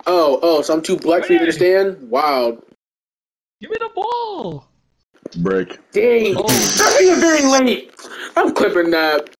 Oh, so I'm too black for you to understand? Wow. Give me the ball. Break. Dang. Oh. That's even very late. I'm clipping that.